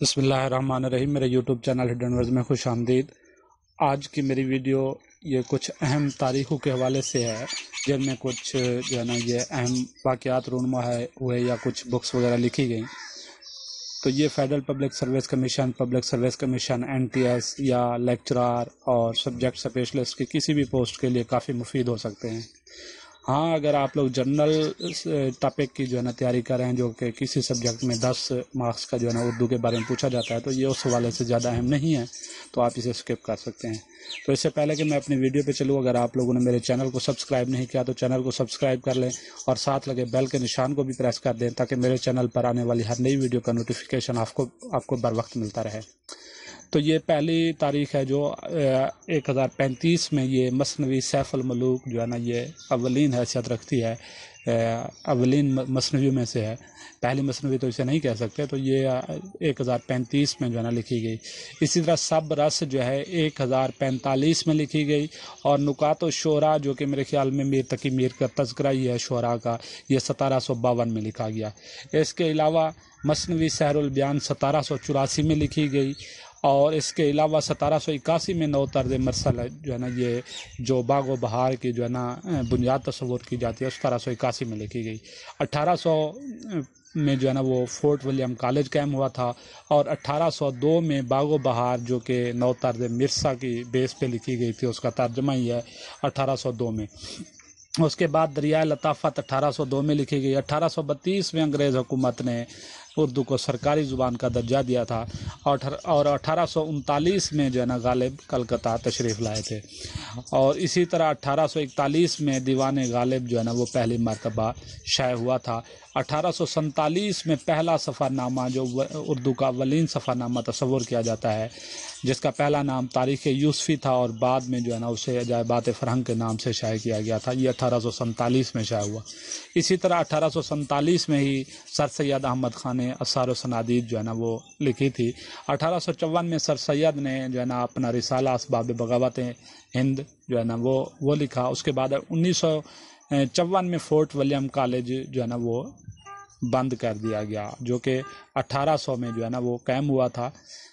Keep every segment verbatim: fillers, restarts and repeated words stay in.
بسم اللہ الرحمن الرحیم۔ میرے یوٹیوب چینل ہڈن ورڈز میں خوش آمدید۔ آج کی میری ویڈیو یہ کچھ اہم تاریخوں کے حوالے سے ہے، جن میں کچھ جو ہے نا یہ اہم واقعات رونما ہے ہوئے یا کچھ بکس وغیرہ لکھی گئیں۔ تو یہ federal public service commission, public service commission, N T S یا لیکچرار اور سبجیکٹ اسپیشلسٹ کی کسی بھی پوسٹ کے لیے کافی مفید ہو سکتے ہیں۔ ہاں، اگر آپ لوگ جنرل ٹاپک کی جو ہے نا تیاری کر رہے ہیں، جو کہ کسی سبجیکٹ میں دس مارکس کا جو ہے نا اردو کے بارے میں پوچھا جاتا ہے، تو یہ اس حوالے سے زیادہ اہم نہیں ہے، تو آپ اسے اسکپ کر سکتے ہیں۔ تو اس سے پہلے کہ میں اپنی ویڈیو پہ چلوں، اگر آپ لوگوں نے میرے چینل کو سبسکرائب نہیں کیا تو چینل کو سبسکرائب کر لیں اور ساتھ لگے بیل کے نشان کو بھی پریس کر دیں، تاکہ میرے چینل پر آنے والی ہر نئی ویڈیو کا نوٹیفیکیشن آپ کو آپ کو بر وقت ملتا رہے۔ تو یہ پہلی تاریخ ہے جو ایک ہزار پینتیس میں یہ مثنوی سیف الملوک جو ہے نا یہ اولین حیثیت رکھتی ہے، اولین مثنوی میں سے ہے، پہلی مثنوی تو اسے نہیں کہہ سکتے۔ تو یہ ایک ہزار پینتیس میں جو ہے نا لکھی گئی۔ اسی طرح سب رس جو ہے ایک ہزار پینتالیس میں لکھی گئی، اور نکات و شعرا جو کہ میرے خیال میں میر تقی میر کا تذکرہ ہی ہے شعرا کا، یہ ستارہ سو باون میں لکھا گیا۔ اس کے علاوہ مثنوی سحر البیان ستارہ سو چوراسی میں لکھی گئی، اور اس کے علاوہ ستارہ سو اکاسی میں نو طرز مرسل جو ہے نا یہ جو باغ و بہار کی جو ہے نا بنیاد تصور کی جاتی ہے، ستارہ سو اکاسی میں لکھی گئی۔ اٹھارہ سو میں جو ہے نا وہ فورٹ ولیم کالج قائم ہوا تھا، اور اٹھارہ سو دو میں باغ و بہار جو کہ نو طرز مرسا کی بیس پہ لکھی گئی تھی، اس کا ترجمہ ہی ہے اٹھارہ سو دو میں۔ اس کے بعد دریائے لطافت اٹھارہ سو دو میں لکھی گئی۔ اٹھارہ سو بتیس میں انگریز حکومت نے اردو کو سرکاری زبان کا درجہ دیا تھا، اور اٹھارہ سو انتالیس میں جو ہے نا غالب کلکتہ تشریف لائے تھے، اور اسی طرح اٹھارہ سو اکتالیس میں دیوان غالب جو ہے نا وہ پہلی مرتبہ شائع ہوا تھا۔ اٹھارہ سو سینتالیس میں پہلا سفر نامہ جو اردو کا اولین سفر نامہ تصور کیا جاتا ہے، جس کا پہلا نام تاریخ یوسفی تھا، اور بعد میں جو ہے نا اسے عجائبات فرہنگ کے نام سے شائع کیا گیا تھا، یہ اٹھارہ سو سینتالیس میں شائع ہوا۔ اسی طرح اٹھارہ سو سینتالیس میں ہی سر سید احمد خان نے اسرار و صنادید جو ہے نا وہ لکھی تھی۔ اٹھارہ سو چون میں سر سید نے جو ہے نا اپنا رسالہ اسباب بغاوت ہند جو ہے نا وہ وہ لکھا۔ اس کے بعد انیس سو چون میں فورٹ ولیم کالج جو ہے نا وہ بند کر دیا گیا، جو کہ اٹھارہ سو میں جو ہے نا وہ قائم ہوا تھا،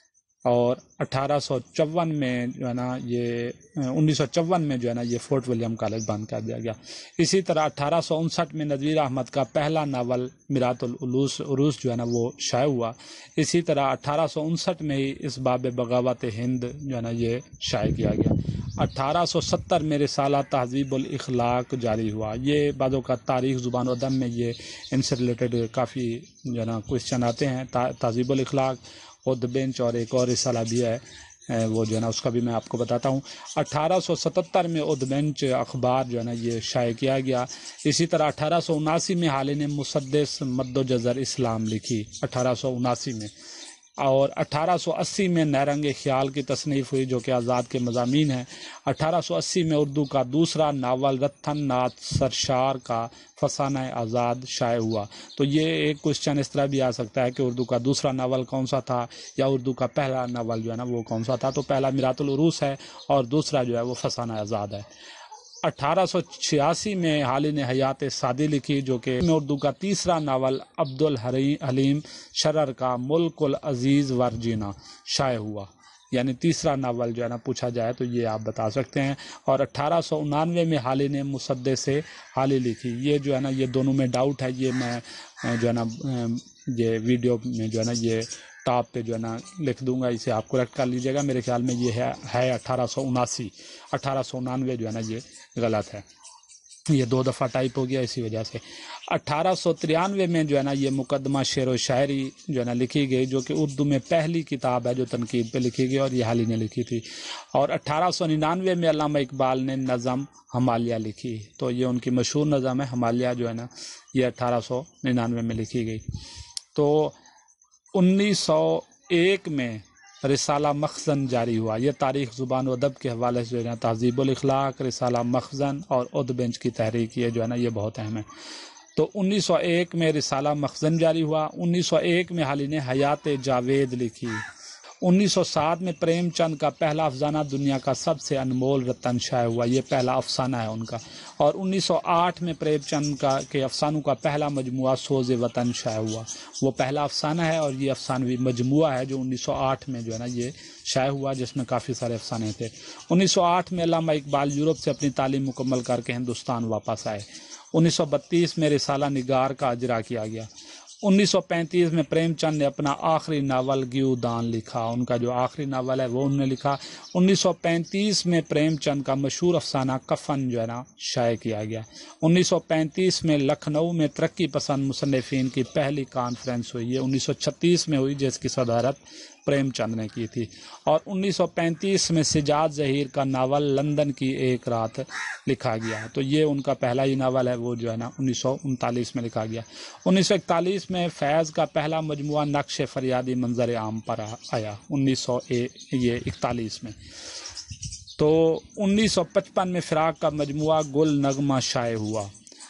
اور اٹھارہ سو چون میں جو ہے نا یہ انیس سو چون میں جو ہے نا یہ فورٹ ولیم کالج بند کر دیا گیا۔ اسی طرح اٹھارہ سو انسٹھ میں نذیر احمد کا پہلا ناول میرات العروس عروس جو ہے نا وہ شائع ہوا۔ اسی طرح اٹھارہ سو انسٹھ میں ہی اسباب بغاوت ہند جو ہے نا یہ شائع کیا گیا۔ اٹھارہ سو ستر میں رسالہ تہذیب الاخلاق جاری ہوا۔ یہ بعضوں کا تاریخ زبان و ادب میں یہ ان سے ریلیٹڈ کافی جو ہے نا کوشچن آتے ہیں۔ تہذیب الاخلاق، اد بینچ، اور ایک اور رسالہ بھی ہے، وہ جو ہے نا اس کا بھی میں آپ کو بتاتا ہوں۔ اٹھارہ سو ستتر میں اد بینچ اخبار جو ہے نا یہ شائع کیا گیا۔ اسی طرح اٹھارہ سو اناسی میں حالین مسدس مد و جزر اسلام لکھی، اٹھارہ سو اناسی میں، اور اٹھارہ سو اسی میں نیرنگ خیال کی تصنیف ہوئی، جو کہ آزاد کے مضامین ہیں۔ اٹھارہ سو اسی میں اردو کا دوسرا ناول رتن ناتھ سرشار کا فسانہ آزاد شائع ہوا۔ تو یہ ایک کوشچن اس طرح بھی آ سکتا ہے کہ اردو کا دوسرا ناول کون سا تھا، یا اردو کا پہلا ناول جو ہے نا وہ کون سا تھا۔ تو پہلا میرات العروس ہے، اور دوسرا جو ہے وہ فسانہ آزاد ہے۔ اٹھارہ سو چھیاسی میں حالین حیات سعدی لکھی، جو کہ اردو کا تیسرا ناول عبد الحلیم شرر کا ملک العزیز ورجینا شائع ہوا، یعنی تیسرا ناول جو ہے نا پوچھا جائے تو یہ آپ بتا سکتے ہیں۔ اور اٹھارہ سو انانوے میں حالین مسدس سے حالی لکھی۔ یہ جو ہے نا یہ دونوں میں ڈاؤٹ ہے، یہ میں جو ہے نا یہ ویڈیو میں جو ہے نا یہ ٹاپ پہ جو ہے نا لکھ دوں گا، اسے آپ کریکٹ کر لیجیے گا۔ میرے خیال میں یہ ہے ہے اٹھارہ سو اناسی، اٹھارہ سو انانوے جو ہے نا یہ غلط ہے، یہ دو دفعہ ٹائپ ہو گیا اسی وجہ سے۔ اٹھارہ سو ترانوے میں جو ہے نا یہ مقدمہ شعر و شاعری جو ہے نا لکھی گئی، جو کہ اردو میں پہلی کتاب ہے جو تنقید پہ لکھی گئی، اور یہ حال ہی نے لکھی تھی۔ اور اٹھارہ سو ننانوے میں علامہ اقبال نے نظم ہمالیہ لکھی، تو یہ ان کی مشہور نظم ہے ہمالیہ جو ہے نا یہ اٹھارہ سو ننانوے میں لکھی گئی۔ تو انیس سو ایک میں رسالہ مخزن جاری ہوا۔ یہ تاریخ زبان و ادب کے حوالے سے جو ہے نا تہذیب الاخلاق، رسالہ مخزن اور اد بینچ کی تحریک یہ جو ہے نا یہ بہت اہم ہے۔ تو انیس سو ایک میں رسالہ مخزن جاری ہوا۔ انیس سو ایک میں حالین حیات جاوید لکھی۔ انیس سو سات میں پریم چند کا پہلا افسانہ دنیا کا سب سے انمول رتن شائع ہوا، یہ پہلا افسانہ ہے ان کا۔ اور انیس سو آٹھ میں پریم چند کا کے افسانوں کا پہلا مجموعہ سوز وطن شائع ہوا، وہ پہلا افسانہ ہے اور یہ افسانوی مجموعہ ہے جو انیس سو آٹھ میں جو ہے نا یہ شائع ہوا، جس میں کافی سارے افسانے تھے۔ انیس سو آٹھ میں علامہ اقبال یورپ سے اپنی تعلیم مکمل کر کے ہندوستان واپس آئے۔ انیس سو بتیس میں رسالہ نگار کا اجرا کیا گیا۔ انیس سو پینتیس میں پریم چند نے اپنا آخری ناول گیودان لکھا، ان کا جو آخری ناول ہے وہ انہوں نے لکھا۔ انیس سو پینتیس میں پریم چند کا مشہور افسانہ کفن جو ہے نا شائع کیا گیا۔ انیس سو پینتیس میں لکھنؤ میں ترقی پسند مصنفین کی پہلی کانفرنس ہوئی ہے، انیس سو چھتیس میں ہوئی، جس کی صدارت پریم چند نے کی تھی۔ اور انیس سو پینتیس میں سجاد ظہیر کا ناول لندن کی ایک رات لکھا گیا، تو یہ ان کا پہلا ہی ناول ہے، وہ جو ہے نا انیس سو انتالیس میں لکھا گیا۔ انیس سو اکتالیس میں فیض کا پہلا مجموعہ نقش فریادی منظر عام پر آیا، انیس سو یہ اکتالیس میں۔ تو انیس سو پچپن میں فراق کا مجموعہ گل نغمہ شائع ہوا۔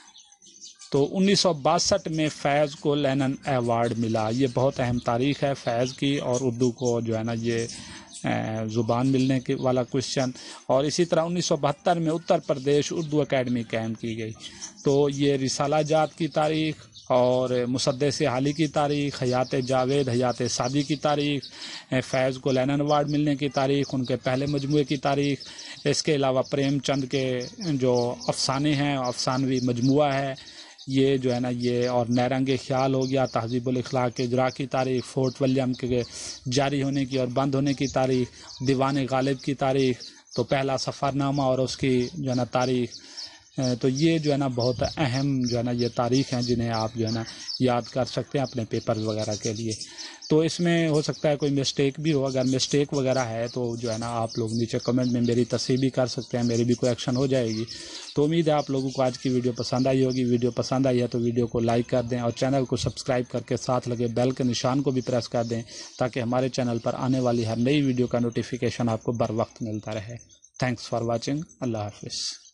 تو انیس سو باسٹھ میں فیض کو لینن ایوارڈ ملا، یہ بہت اہم تاریخ ہے فیض کی، اور اردو کو جو ہے نا یہ زبان ملنے کے والا کوشچن۔ اور اسی طرح انیس سو بہتر میں اتر پردیش اردو اکیڈمی قائم کی گئی۔ تو یہ رسالہ جات کی تاریخ اور مسدس حالی کی تاریخ، حیات جاوید حیات سعدی کی تاریخ، فیض کو لینن ایوارڈ ملنے کی تاریخ، ان کے پہلے مجموعے کی تاریخ، اس کے علاوہ پریم چند کے جو افسانے ہیں، افسانوی مجموعہ ہے یہ جو ہے نا یہ، اور نیرنگ خیال ہو گیا، تہذیب الاخلاق کے اجرا کی تاریخ، فورٹ ولیم کے جاری ہونے کی اور بند ہونے کی تاریخ، دیوان غالب کی تاریخ، تو پہلا سفر نامہ اور اس کی جو ہے نا تاریخ۔ تو یہ جو ہے نا بہت اہم جو ہے نا یہ تاریخ ہیں جنہیں آپ جو ہے نا یاد کر سکتے ہیں اپنے پیپرز وغیرہ کے لیے۔ تو اس میں ہو سکتا ہے کوئی مسٹیک بھی ہو، اگر مسٹیک وغیرہ ہے تو جو ہے نا آپ لوگ نیچے کمنٹ میں میری تصحیح بھی کر سکتے ہیں، میری بھی کوئی ایکشن ہو جائے گی۔ تو امید ہے آپ لوگوں کو آج کی ویڈیو پسند آئی ہوگی۔ ویڈیو پسند آئی ہے تو ویڈیو کو لائک کر دیں اور چینل کو سبسکرائب کر کے ساتھ لگے بیل کے نشان کو بھی پریس کر دیں تاکہ ہمارے چینل پر آنے والی ہر نئی ویڈیو کا نوٹیفیکیشن آپ کو بر وقت ملتا رہے۔ Thanks for watching. اللہ حافظ۔